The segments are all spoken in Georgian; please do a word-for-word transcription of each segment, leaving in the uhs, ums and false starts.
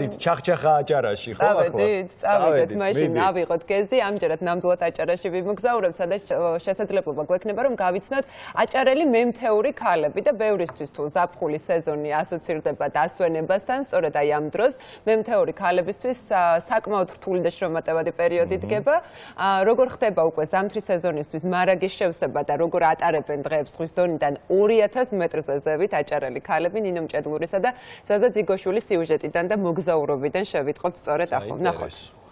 წავედით ჩახჩახა აჭარაში, ხო ახლა? წავედით, წავედით, მაშინ ავიღოთ გეზი, ამჯერად ნამდვილად აჭარაში ვიმოგზაურებთ, სადაც შესაძლებლობა გვექნება, რომ გავიცნოთ აჭარელი მემთეული ქალები და ბევრისთვის თუ ზაფხულის სეზონი ასოცირდება დასვენებასთან, სწორედ აი ამ დროს მემთეული ქალებისთვის საკმაოდ რთული და შრომატევადი პერიოდი დგება. როგორ ხდება უკვე ზამთრის სეზონისთვის მარაგის შევსება და როგორ ატარებენ დღეებს ზღვის დონიდან ორი ათას მეტრზე ზევით აჭარელი ქალები ნინო მჭედლურისა და ზაზა ძიგოშვილის სიუჟეტიდან და მოგზაურობიდან შევიტყობთ სწორედ ახლა. ნახოთ.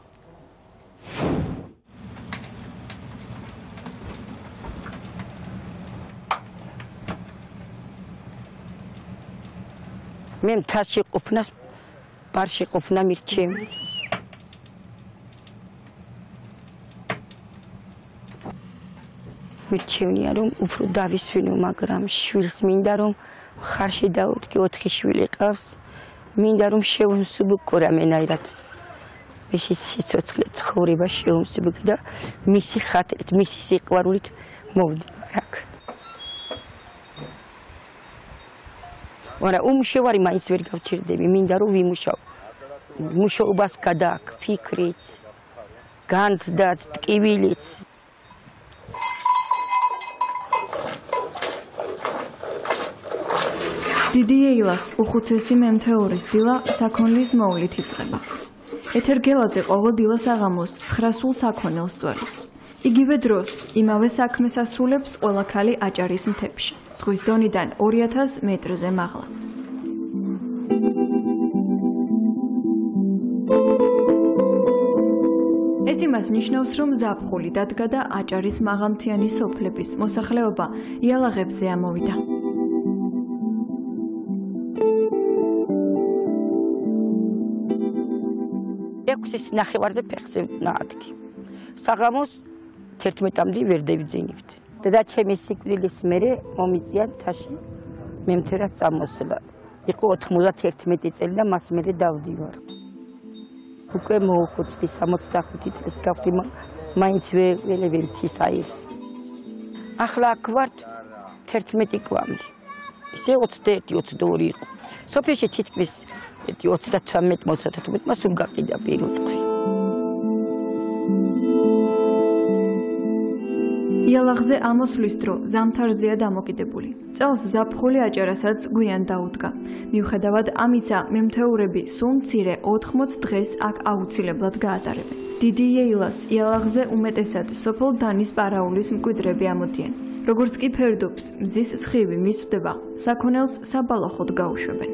მე მთაში ყოფნას ბარში ყოფნა მირჩევი. მირჩევნია რომ უფრო დავისვინო, მაგრამ შვილს მინდა რომ ხარში დავუდგე, ოთხი შვილი ყავს. მინდა რომ შევსუბუქო რამენაირად. მისი სიცოცხლე ცხოვრება შევსუბუქო და მისი ხათრით, მისი სიყვარულით მოვდივარ აქ. მაგრამ უმუშევარი მაინც ვერ გავჩერდები, მინდა რომ ვიმუშაო. მუშაობას გადააქ, ფიქრიც, განცდაც, ტკივილიც. დიდი ეილას უხუცესი მემთეურის დილა საქონლის მოვლით იწყება. ეთერ გელაძე ყოველ დილას აღამოს ცხრასულ საქონელს წვერის. იგივე დროს იმავე საქმეს ასრულებს ყველა ქალი აჭარის მთებში, ზღვის დონიდან ორი ათას მეტრზე მაღლა. ეს იმას ნიშნავს, რომ ზაფხული დადგა და აჭარის მაღალმთიანი სოფლების მოსახლეობა იალაღებზე ამოვიდა. ექვსის ნახევარზე ფეხზე ნაადგი. საღამოს თერთმეტამდე ვერ დავიძინებთ. დედაჩემის სიკვდილის მერე მომიწია მთაში მემთერად წამოსვლა. იყო ოთხმოცდაერთმეტი წელი და მას მერე დავდივარ. უკვე მოუხუცდი სამოცდახუთი წლის გავხდი, მაინც ველები მთის აირს. ახლა აქ ვართ თერთმეტი კვამლი. ისე ოცდაერთი ოცდაორი იყო. სოფელში თითქმის ოცდათვრამეტი ოცდათოთხმეტი სულ გაყიდა პირუტყვი. იალაღზე ამოსვლის დრო ზამთარზეა დამოკიდებული. წელს ზაფხული აჭარასაც გვიან დაუდგა. მიუხედავად ამისა, მემთეურები სულ მცირე ოთხმოც დღეს აქ აუცილებლად გაატარებენ. დიდი იელას იალაღზე უმეტესად სოფელ დანის პარაულის მკვიდრები ამოდიან. როგორც კი ფერდობს, მზის სხივი მისვდება, საქონელს საბალახოდ გაუშვებენ.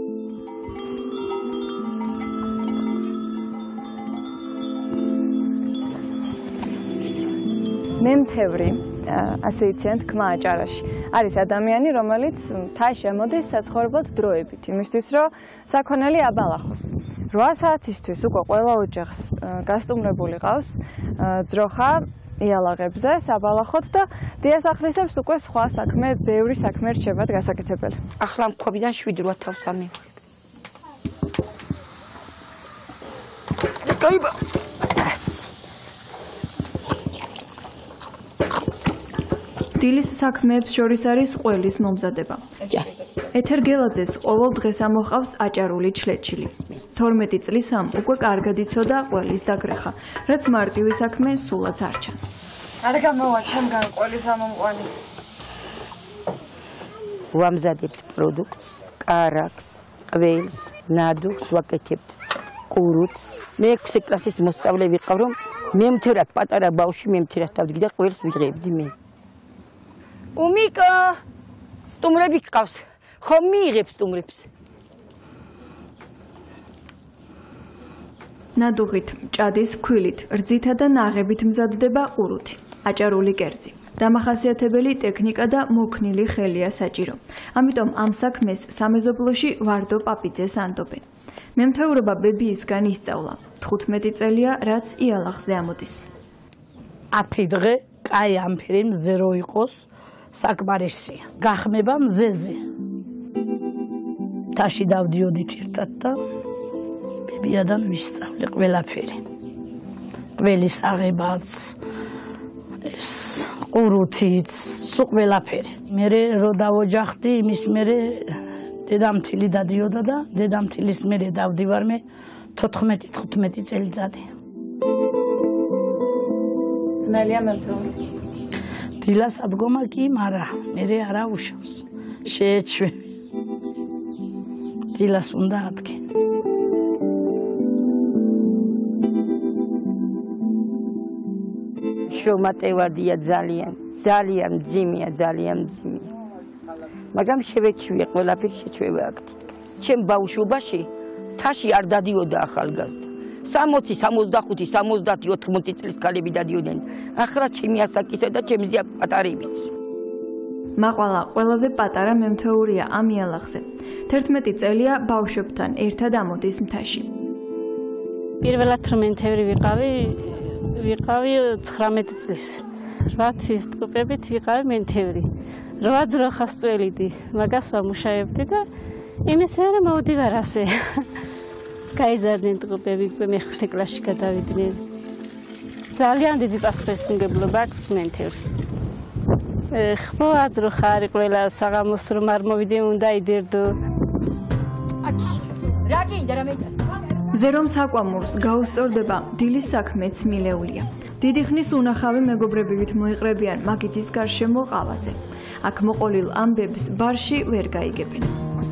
მემთევრი, ასე იციან თქმა აჭარაში, არის ადამიანი, რომელიც მთაში ამოდის საცხოვრებლად დროებით, იმისთვის, რომ საქონელი აბალახოს. რვა საათისთვის უკვე ყველა ოჯახს გასტუმრებული ყავს ძროხა იალაღებზე საბალახოთ და დიასახლისებს უკვე სხვა საქმე, ბევრი საქმე რჩებათ გასაკეთებელი. ახლა მქვაბიდან შვიდ რვა თავს ამიღე. დაიბა დილის საქმეებს შორის არის ყველის მომზადება. ეთერ გელაძეს ყოველ დღეს ამოყავს აჭარული ჩლეჩილი. თორმეტი წლისამ უკვე კარგად იცოდა ყველის დაგრეხა, რაც მარტივი საქმე სულაც არ ჩანს. არ გამოვა ჩემგან ყველის ამომყვანი. ვამზადებთ პროდუქტს, კარაქს, ყველს, ნადუხს ვაკეთებთ, ყურუც. მე ექვსი კლასის მოსწავლე ვიყავ, რომ მემთერად პატარა ბავშვი მემთერად დავდგი და ყველს ვიღებდი მე. უმიკა სტუმრები გყავს. ხომ მიიღებს სტუმრებს? ნადუღით, ჭადის ქვილით, რძითა და ნაღებით მზადდება ყურუთი, აჭარული კერძი. დამახასიათებელი ტექნიკა და მოქნილი ხელია საჭირო. ამიტომ ამ საქმეს სამეზობლოში ვარდო პაპიძეს ანდობენ. მემთეურობა ბებიისგან ისწავლა. თხუთმეტი წელია, რაც იალაღზე ამოდის. ათი დღე კაი ამფერი მზე რო იყოს საკმარისია. გახმება მზეზე. თაში დავდიოდით ერთად და ბებიადან ვისწავლე ყველაფერი. ყველის აღებაც, ეს ყურუთიც, სულ ყველაფერი. მერე რო დავოჯახდი, იმის მერე დედამთილი დადიოდა და დედამთილის მერე დავდივარ მე თოთხმეტი თხუთმეტი წელიწადი. ძნელია მემთეული. დილას ადგომა კი, მარა მერე არა უშავს. შეეჩვე. დილას უნდა ადგე. შრომატევადია ძალიან, ძალიან მძიმეა, ძალიან მძიმეა. მაგრამ შევეჩვია, ყველაფერი შეჩვევა აქ თითქოს. ჩემ ბავშვობაში თაში არ დადიოდა ახალგაზრდა. სამოცი, სამოცდახუთი, სამოცდაათი, ოთხმოცი წლის ქალები დადიოდნენ. ახლა ჩემი ასაკისა და ჩემზეა პატარებიც. მაყვალა ყველაზე პატარა მემთეურია ამ იალაღზე. თერთმეტი წელია ბავშვებთან ერთად ამოდის მთაში. პირველად რომ მემთევრი ვიყავი, ვიყავი ცხრამეტი წლის. რვა თვის ტყუპებით ვიყავი მემთევრი. რვა ძროხას წველიდი, მაგას ვამუშავებდი და იმის მერე მოვდივარ ასე. გაიზარდნენ ტყუპები, მეხუთე კლასში გადავიდნენ. ძალიან დიდი პასუხისმგებლობა აქვს მემთევრს. ხო აძროხა არის ყველა საღამოს რომ არ მოვიდე უნდა იდერდო. რა გინდა რა მეტად? მზე რომ საკვამურს გაუსწორდება, დილის საქმეც მილეულია. დიდი ხნის უნახავი მეგობრები მოიყრებიან მაგიდის გარშემო ყავაზე. აქ მოყოლილ ამბებს ბარში ვერ გაიგებენ.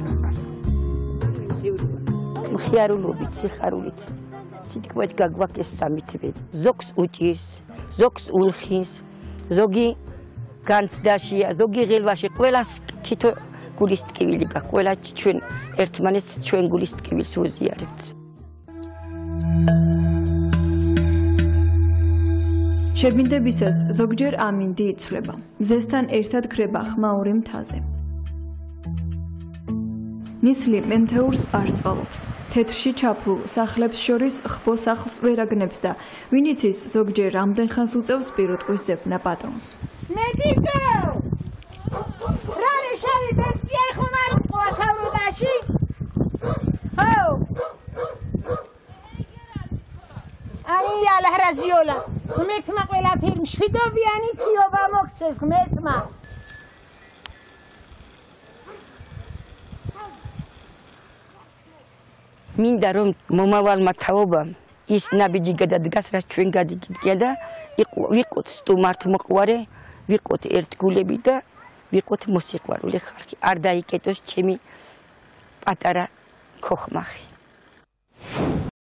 მხიარულობით, სიხარულით. სიტყვით გაგვაქეს სამი თვე. ზოგს უჭირს, ზოგს ულხინს, ზოგი განცდაშია, ზოგი ღილვაში, ყველას თითო გულის ტკივილი გაქვს. ყველა ჩვენ ერთმანეთს ჩვენ გულის ტკივილს უზიარებთ. შებინდებისას ზოგჯერ ამინდი იცვლება. მზესთან ერთად ქრება ხმაური მთაზე. ნისლი მემთეურს არ წყალობს. თეთრში ჩაფლულ სახლებს შორის ხბო სახლს ვერ აგნებს და ვინ იცის ზოგჯერ რამდენ ხანს უწევს პირუტყვის ძებნა პატრონს. მედიდო! რა შავი ბერცია ხომარ ყოთავრობაში? ჰო! ანი ალა რაზიოლა. ღმერთმა ყველაფერი მშვიდობიანი თიობა მოგცეს ღმერთმა. მინდა რომ მომავალმა თაობამ ის ნაბიჯი გადადგას, რაც ჩვენ გადიგია და ვიყოთ სტუმართმოყვარე, ვიყოთ ერთგულები და ვიყოთ მოსიყვარულე ხალხი. არ დაიკეტოს ჩემი პატარა ქოხმახი.